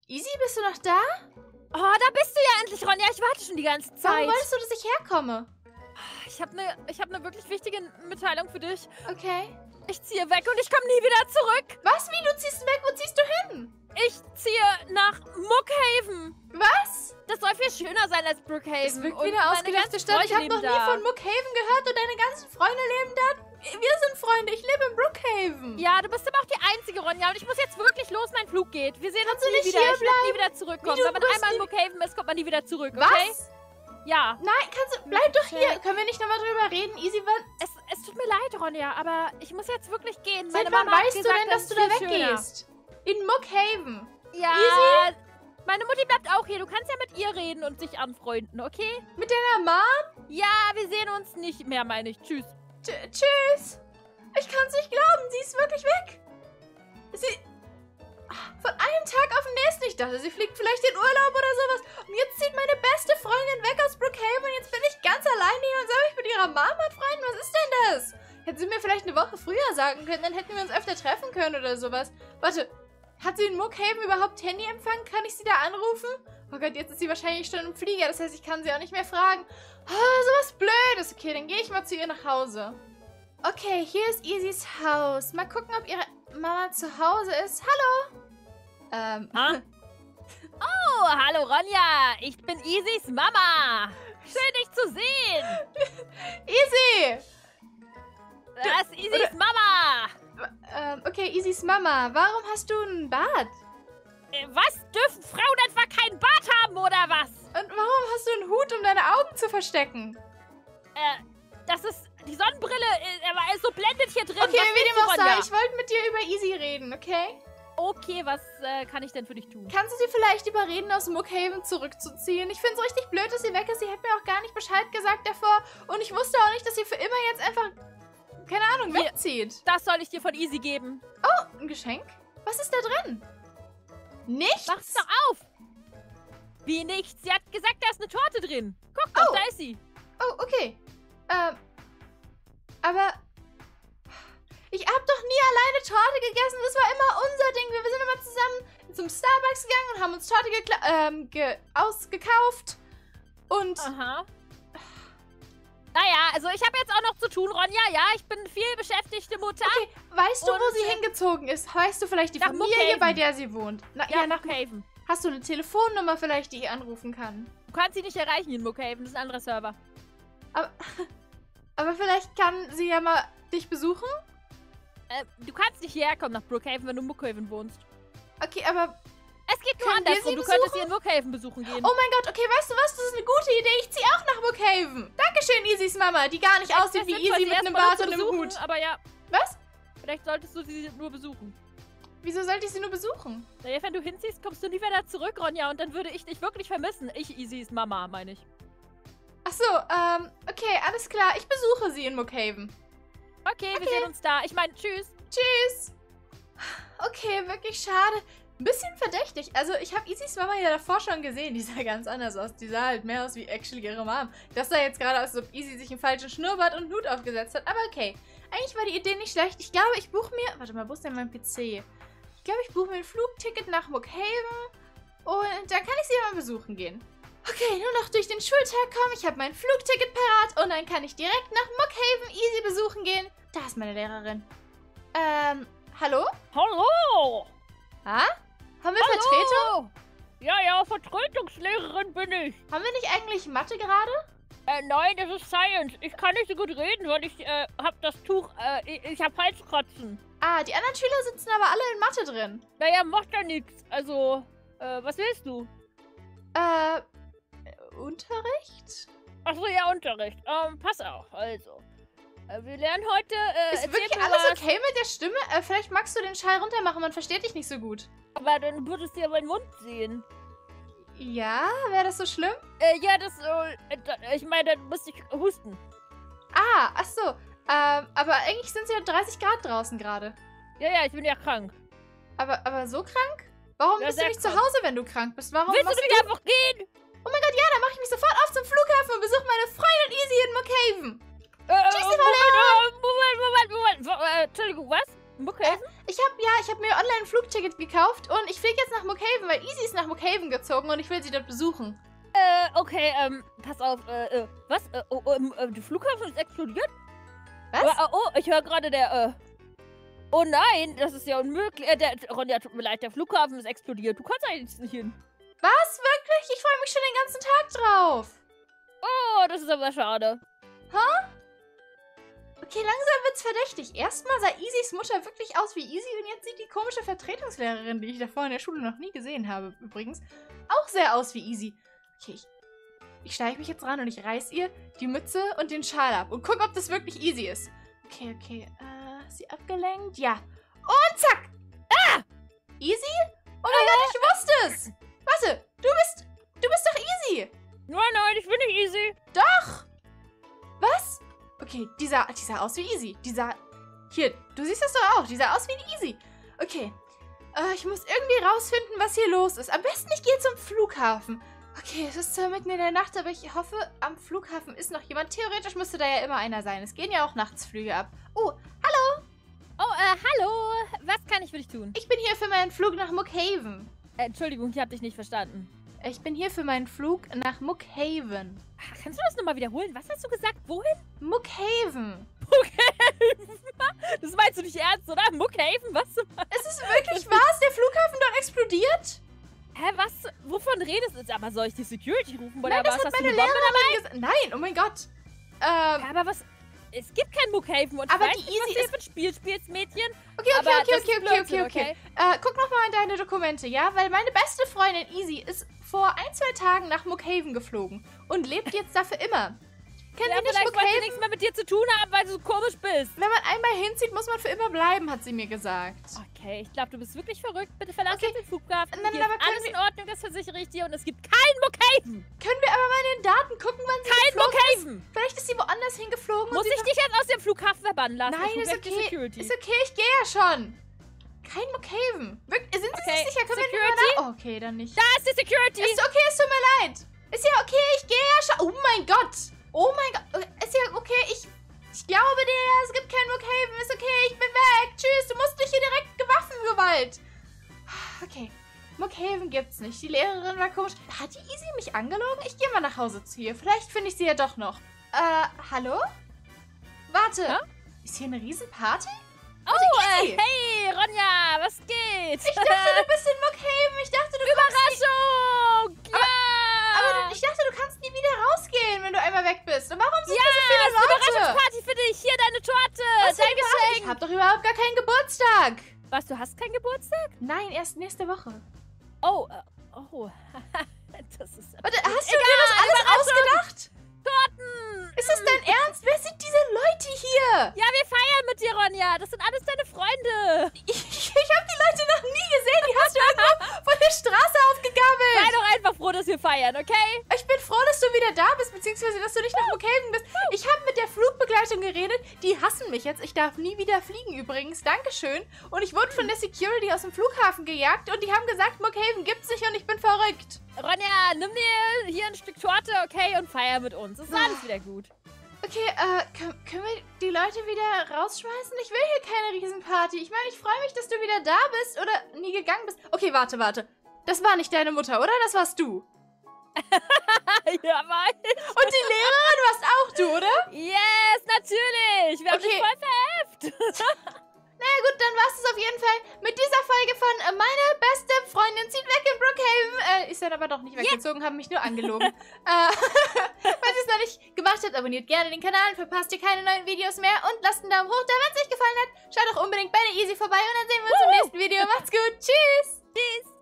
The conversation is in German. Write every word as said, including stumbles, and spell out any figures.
Easy, bist du noch da? Oh, da bist du ja endlich, Ronja. Ich warte schon die ganze Zeit. Warum wolltest du, dass ich herkomme? Ich habe eine ich hab ne wirklich wichtige Mitteilung für dich. Okay. Ich ziehe weg und ich komme nie wieder zurück. Was? Wie? Du ziehst weg? Wo ziehst du hin? Ich ziehe nach Mookhaven. Was? Das soll viel schöner sein als Brookhaven. Das wirkt Und wie eine meine ausgedachte ganzen Stadt. Ich habe Freunde noch nie leben da. von Mookhaven gehört und deine ganzen Freunde leben da. Wir sind Freunde. Ich lebe in Brookhaven. Ja, du bist aber auch die einzige, Ronja. Und ich muss jetzt wirklich los, mein Flug geht. Wir sehen Kannst uns du nie nicht wieder. hier Ich werde nie wieder zurückkommen. Wie, du Wenn man wirst einmal in nie- Mookhaven ist, kommt man nie wieder zurück, okay? Was? Ja. Nein, kannst du. Bleib doch hier. Können wir nicht nochmal drüber reden? Easy, was? Es, es tut mir leid, Ronja, aber ich muss jetzt wirklich gehen. Seit Meine wann Mama hat weißt du gesagt, denn, dass das du ist da viel schöner. weggehst? In Mookhaven. Ja. Easy? Meine Mutti bleibt auch hier. Du kannst ja mit ihr reden und sich anfreunden, okay? Mit deiner Mom? Ja, wir sehen uns nicht mehr, meine ich. Tschüss. T Tschüss. Ich kann's nicht glauben. Sie ist wirklich weg. Sie... Von einem Tag auf den nächsten. Ich dachte, sie fliegt vielleicht in Urlaub oder sowas. Und jetzt zieht meine beste Freundin weg aus Brookhaven. Und jetzt bin ich ganz alleine hier und soll mich mit ihrer Mama anfreunden. Was ist denn das? Hätten sie mir vielleicht eine Woche früher sagen können, dann hätten wir uns öfter treffen können oder sowas. Warte, hat sie in Mookhaven überhaupt Handyempfang? Kann ich sie da anrufen? Oh Gott, jetzt ist sie wahrscheinlich schon im Flieger. Das heißt, ich kann sie auch nicht mehr fragen. Oh, sowas Blödes. Okay, dann gehe ich mal zu ihr nach Hause. Okay, hier ist Easys Haus. Mal gucken, ob ihre Mama zu Hause ist. Hallo. Ähm. Ha? Oh, hallo Ronja. Ich bin Isis Mama. Schön, dich zu sehen. Easy. Das ist Isis oder- Mama. Ähm, okay, Easys Mama. Warum hast du ein Bad? Äh, Was? Dürfen Frauen etwa keinen Bart haben, oder was? Und warum hast du einen Hut, um deine Augen zu verstecken? Äh, das ist... Die Sonnenbrille äh, aber ist so blendet hier drin. Okay, Was wie willst dem du, auch sei, Ronja? ich wollte mit dir über Easy reden, okay? Okay, was äh, kann ich denn für dich tun? Kannst du sie vielleicht überreden, aus Mookhaven zurückzuziehen? Ich finde es richtig blöd, dass sie weg ist. Sie hat mir auch gar nicht Bescheid gesagt davor. Und ich wusste auch nicht, dass sie für immer jetzt einfach, keine Ahnung, Hier. wegzieht. Das soll ich dir von Easy geben. Oh, ein Geschenk? Was ist da drin? Nichts? Mach's doch auf! Wie nichts? Sie hat gesagt, da ist eine Torte drin. Guck doch, Oh. da ist sie. Oh, okay. Ähm, aber ich habe doch nie alleine Torte gegessen. Das war immer unser Ding. Wir sind immer zusammen zum Starbucks gegangen und haben uns Torte gekla- ähm, ge ausgekauft. Und Aha. Naja, also ich habe jetzt auch noch zu tun, Ronja. Ja, ich bin viel beschäftigte Mutter. okay, weißt du, wo Und, sie äh, hingezogen ist? Weißt du vielleicht die nach Familie, Mookhaven. bei der sie wohnt? Na, ja, nach Mookhaven. Hast du eine Telefonnummer vielleicht, die ich anrufen kann? Du kannst sie nicht erreichen in Mookhaven. Das ist ein anderer Server. Aber, aber vielleicht kann sie ja mal dich besuchen? Äh, du kannst nicht hierher kommen nach Brookhaven, wenn du in Mookhaven wohnst. Okay, aber... Es geht nur Können wir andersrum. sie Du könntest besuchen? sie in Mookhaven besuchen gehen. Oh mein Gott, okay, weißt du was? Das ist eine gute Idee. Ich ziehe auch nach Mookhaven. Dankeschön, Easys Mama, die gar nicht aussieht Es wie ist Easy sinnvoll, mit sie einem erstmal Bart zu und einem besuchen, Hut. Aber ja, Was? vielleicht solltest du sie nur besuchen. Wieso sollte ich sie nur besuchen? Naja, wenn du hinziehst, kommst du nie wieder zurück, Ronja. Und dann würde ich dich wirklich vermissen. Ich, Easys Mama, meine ich. Ach so, ähm, okay, alles klar. Ich besuche sie in Mookhaven. Okay, wir sehen uns da. Ich meine, tschüss. Tschüss. Okay, wirklich schade. Ein bisschen verdächtig. Also, ich habe Easys Mama ja davor schon gesehen. Die sah ganz anders aus. Die sah halt mehr aus wie actually ihre Mom. Das sah jetzt gerade aus, als ob Easy sich einen falschen Schnurrbart und einen Hut aufgesetzt hat. Aber okay. Eigentlich war die Idee nicht schlecht. Ich glaube, ich buche mir... Warte mal, wo ist denn mein P C? Ich glaube, ich buche mir ein Flugticket nach Mookhaven. Und dann kann ich sie mal besuchen gehen. Okay, nur noch durch den Schultag kommen. Ich habe mein Flugticket parat. Und dann kann ich direkt nach Mookhaven Easy besuchen gehen. Da ist meine Lehrerin. Ähm, hallo? Hallo! Ha? Haben wir Vertretung? Ja, ja, Vertretungslehrerin bin ich. Haben wir nicht eigentlich Mathe gerade? Äh, nein, das ist Science. Ich kann nicht so gut reden, weil ich, äh, hab das Tuch, äh, ich, ich hab Halskratzen. Ah, die anderen Schüler sitzen aber alle in Mathe drin. Naja, macht ja nichts. Also, äh, was willst du? Äh, Unterricht? Achso, ja, Unterricht. Ähm, pass auf, also. Äh, wir lernen heute, äh, Ist erzähl wirklich mir alles was, okay mit der Stimme? Äh, vielleicht magst du den Schall runter machen, man versteht dich nicht so gut. aber dann würdest du ja meinen Mund sehen. Ja, wäre das so schlimm? Äh, ja, das, äh, da, ich meine, dann müsste ich husten. Ah, ach so. Ähm, aber eigentlich sind es ja dreißig Grad draußen gerade. Ja, ja, ich bin ja krank. Aber, aber so krank? Warum Ja, bist du sehr nicht zu krank. Hause, wenn du krank bist? Warum Willst du machst nicht einfach gehen? Oh mein Gott, ja, dann mache ich mich sofort auf zum Flughafen und besuche meine Freundin Easy in Mookhaven. Äh, Tschüss, Moment, Frau äh, Moment, Moment, Moment, Moment. Äh, Entschuldigung, was? Brookhaven? Äh, ich habe ja, ich habe mir online ein Flugticket gekauft und ich fliege jetzt nach Brookhaven, weil Easy ist nach Brookhaven gezogen und ich will sie dort besuchen. Äh, okay, ähm, pass auf, äh, äh was? Äh, oh, oh, äh, der Flughafen ist explodiert? Was? Oh, oh, oh ich höre gerade der, äh, oh nein, das ist ja unmöglich. Äh, der, Ronja, tut mir leid, der Flughafen ist explodiert. Du kannst eigentlich nicht hin. Was? Wirklich? Ich freue mich schon den ganzen Tag drauf. Oh, das ist aber schade. Hä? Okay, langsam wird's verdächtig. Erstmal sah Easys Mutter wirklich aus wie Easy und jetzt sieht die komische Vertretungslehrerin, die ich davor in der Schule noch nie gesehen habe, übrigens, auch sehr aus wie Easy. Okay, ich, ich steige mich jetzt ran und ich reiß ihr die Mütze und den Schal ab und guck, ob das wirklich Easy ist. Okay, okay, äh, ist sie abgelenkt? Ja. Und zack! Ah! Easy? Oh mein Gott, ich wusste es! Warte, du bist, du bist doch Easy! Nein, nein, ich bin nicht Easy. Doch! Was? Okay, die sah, die sah aus wie Easy. Die sah... Hier, du siehst das doch auch. Die sah aus wie die Easy. Okay. Äh, ich muss irgendwie rausfinden, was hier los ist. Am besten, ich gehe zum Flughafen. Okay, es ist zwar mitten in der Nacht, aber ich hoffe, am Flughafen ist noch jemand. Theoretisch müsste da ja immer einer sein. Es gehen ja auch Nachtsflüge ab. Oh, hallo! Oh, äh, hallo. Was kann ich für dich tun? Ich bin hier für meinen Flug nach Brookhaven. Äh, Entschuldigung, ich habe dich nicht verstanden. Ich bin hier für meinen Flug nach Brookhaven. Ach, kannst du das nochmal wiederholen? Was hast du gesagt? Wohin? Brookhaven. Brookhaven? Das meinst du nicht ernst, oder? Brookhaven? Was? Ist es wirklich wahr? Ist der Flughafen dort explodiert? Hä, was? Wovon redest du jetzt? Aber soll ich die Security rufen? Oder Nein, das was? hat Hast du meine eine Bombe Lehrerin gesagt. Nein, oh mein Gott. Ähm, Ja, aber was? Es gibt kein Brookhaven und Aber ich weiß die nicht, was Easy du ist- für ein Spiel spielst, Mädchen. okay, okay, aber okay, das okay, ist okay, okay, Blödsinn, okay. Äh, guck nochmal in deine Dokumente, ja? Weil meine beste Freundin Easy ist vor ein, zwei Tagen nach Brookhaven geflogen und lebt jetzt da für immer. Kennen Ja, Sie nicht vielleicht wollte sie Brookhaven? nichts mehr mit dir zu tun haben, weil du so komisch bist. Wenn man einmal hinzieht, muss man für immer bleiben, hat sie mir gesagt. Okay, ich glaube, du bist wirklich verrückt. Bitte verlass Okay. jetzt den Flughafen. Nein, Hier aber ist können alles wir- in Ordnung, das versichere ich dir. Und es gibt kein Brookhaven. Können wir aber mal in den Daten gucken, wann sie Kein geflogen Brookhaven. ist? Vielleicht ist sie woanders hingeflogen. Muss und ich sie dich jetzt aus dem Flughafen verbannen lassen? Nein, Ich ist rufe die okay. Security. Ist okay, ich gehe ja schon. Kein Brookhaven. Wirk- Sind Sie Okay, sich sicher? Können wir Security? nicht mal nach- oh, okay, dann nicht. Da ist die Security. Ist okay, es tut mir leid. Ist ja okay, ich gehe ja schon. Oh mein Gott. Oh mein Gott. Ist ja okay, ich, ich glaube dir, es gibt kein Brookhaven. Ist okay, ich bin weg. Tschüss, du musst nicht hier direkt Waffengewalt. Okay, Brookhaven gibt's nicht. Die Lehrerin war komisch. Hat die Easy mich angelogen? Ich gehe mal nach Hause zu ihr. Vielleicht finde ich sie ja doch noch. Äh, hallo? Warte. Ja? Ist hier eine Riesenparty? Oh, Easy. äh, hey, Ronja, was geht? Ich dachte, du bist in Brookhaven. Ich dachte, du kommst nie- Überraschung! Ja! Aber du, ich dachte, du kannst nie wieder rausgehen, wenn du einmal weg bist. Und warum sind ja, hier so viele es ist eine Leute? Überraschungsparty für dich. Hier deine Torte. Was für dein eine Überraschung? Geschenk. Ich hab doch überhaupt gar keinen Geburtstag. Was, du hast keinen Geburtstag? Nein, erst nächste Woche. Oh, äh, oh. Das ist... Warte, hast du Egal, dir das alles Überraschung. ausgedacht? Torten! Ist das dein Ernst? Wer sind diese Leute hier? Ja, wir feiern mit dir, Ronja. Das sind alles deine Freunde. Ich, ich habe die Leute noch nie gesehen. Die hast du irgendwo von der Straße Sei aufgegabelt. doch einfach froh, dass wir feiern, okay? Ich bin froh, dass du wieder da bist, beziehungsweise, dass du nicht nach Brookhaven bist. Ich habe mit der Flugbegleitung geredet. Die hassen mich jetzt. Ich darf nie wieder fliegen übrigens. Dankeschön. Und ich wurde von der Security aus dem Flughafen gejagt und die haben gesagt, Brookhaven gibt's nicht und ich bin verrückt. Ronja, nimm dir hier ein Stück Torte, okay? Und feier mit uns. Es ist alles wieder gut. Okay, äh, können, können wir die Leute wieder rausschmeißen? Ich will hier keine Riesenparty. Ich meine, ich freue mich, dass du wieder da bist oder nie gegangen bist. Okay, warte, warte. Das war nicht deine Mutter, oder? Das warst du. Ja, Mann. Und die Lehrerin warst auch du, oder? Yes, natürlich. Wir haben Okay. dich voll verheftet. Naja gut, dann war es auf jeden Fall mit dieser Folge von äh, Meine beste Freundin zieht weg in Brookhaven. Äh, ist dann aber doch nicht weggezogen, haben mich nur angelogen. äh, falls ihr es noch nicht gemacht habt, abonniert gerne den Kanal, verpasst ihr keine neuen Videos mehr und lasst einen Daumen hoch da, wenn es euch gefallen hat. Schaut auch unbedingt bei der Easy vorbei und dann sehen wir uns im nächsten Video. Macht's gut, tschüss! Tschüss.